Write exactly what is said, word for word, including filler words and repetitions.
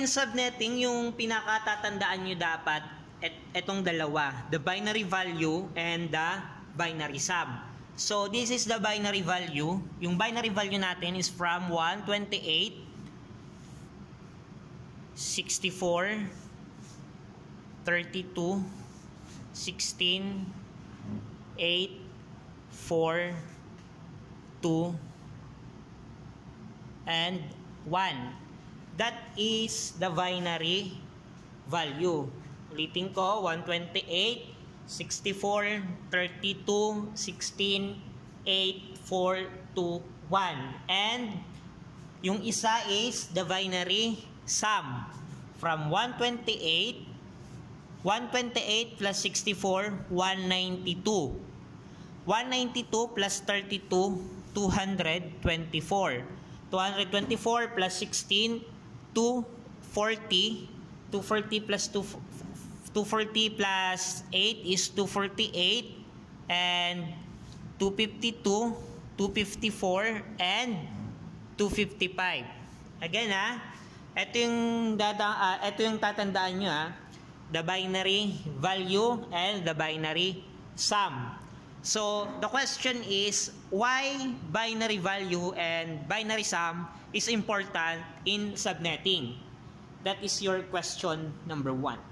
subnetting, yung pinakatatandaan nyo dapat, et etong dalawa, the binary value and the binary sum. So, this is the binary value. Yung binary value natin is from one, twenty-eight, sixty-four, thirty-two, sixteen, eight, four, two, and one. That is the binary value. Ulitin ko, one twenty-eight, sixty-four, thirty-two, sixteen, eight, four, two, one. And yung isa is the binary sum. From one twenty-eight, one twenty-eight plus sixty-four, one ninety-two. one ninety-two plus thirty-two, two hundred twenty-four. two hundred twenty-four plus sixteen, two forty. two forty plus two, two forty plus eight is two forty-eight, and two fifty-two, two fifty-four, and two fifty-five. Again ha, ito yung data, uh, ito yung tatandaan nyo ha, the binary value and the binary sum. So the question is, why binary value and binary sum is important in subnetting? That is your question number one.